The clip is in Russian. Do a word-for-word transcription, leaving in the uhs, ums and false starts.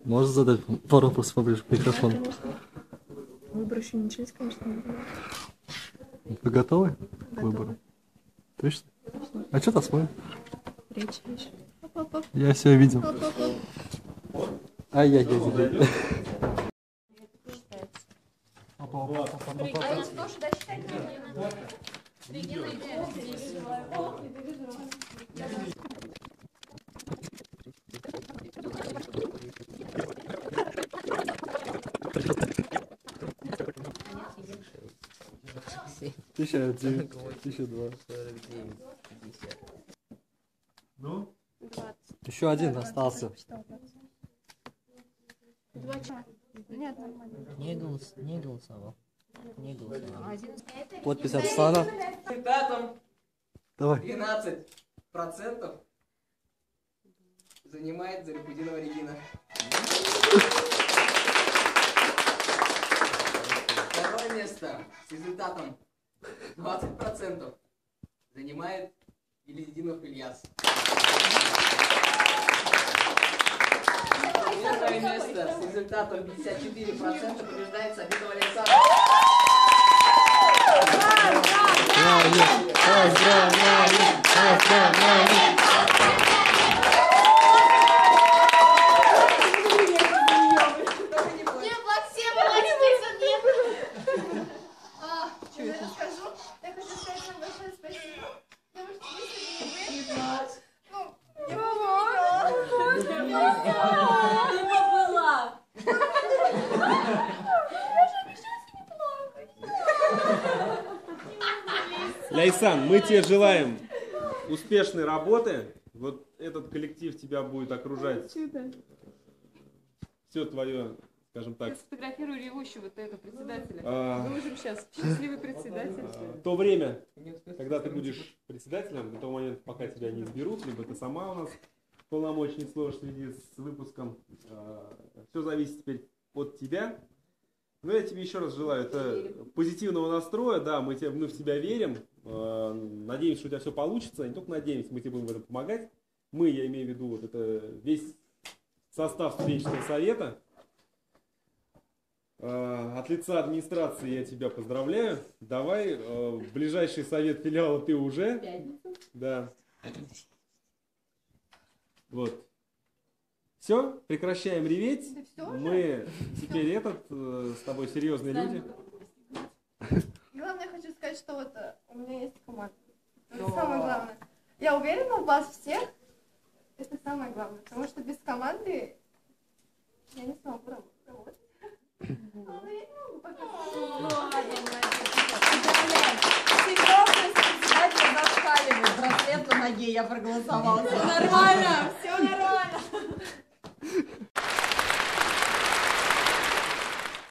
Можно задать пару вопросов поближе к микрофону? Выбор еще не начались, конечно. Не было. Вы готовы к Готовы. выбору? Точно? А что там смотрим? Речь, речь. Оп-оп-оп. Я все видел. Оп-оп-оп. Ай-яй-яй. А это тоже досчитать надо? Регина, иди здесь. Тысяча один, тысяча два. Ну? Еще один остался. Два часа. Нет, нормально. Не, голос, не голосовал. Не голосовал. Подпись от Стана. Результатом Давай. двенадцать процентов занимает Зарипудинова Регина. Второе место с результатом двадцать процентов занимает Елизидинов Ильяс. Первое место с результатом пятьдесят четыре процента побеждает Сабитова Александр. Поздравляем! Поздравляем! Не, Максим, молодец, нет. А, я расскажу. Я хочу сказать вам большое спасибо. Потому что если бы не вы, ну, не было. Я же обещала не плакать. Ляйсан, мы тебе желаем успешной работы. Вот этот коллектив тебя будет окружать. Все твое, скажем так, Сфотографирую ревущего это председателя. а, Выложим сейчас. Счастливый председатель. а, то время, когда ты будешь председателем, до того момента, пока тебя не изберут, либо ты сама у нас полномочий сложишь в связи с выпуском. Все зависит теперь от тебя. Но я тебе еще раз желаю это позитивного настроя, да, мы, тебе, мы в тебя верим, э, надеемся, что у тебя все получится, не только надеемся, мы тебе будем в этом помогать. Мы, я имею в виду, вот это весь состав студенческого совета. Э, от лица администрации я тебя поздравляю. Давай, э, в ближайший совет филиала ты уже. Да. Вот. Все, прекращаем реветь. Мы теперь этот, э, с тобой серьезные люди. Главное, я хочу сказать, что вот э, у меня есть команда. Это самое главное. Я уверена в вас всех. Это самое главное. Потому что без команды я не смогу работать. А я не могу пока. Всегда председатель зашкаливает. Браслет на ноге, я проголосовала. Нормально, все нормально.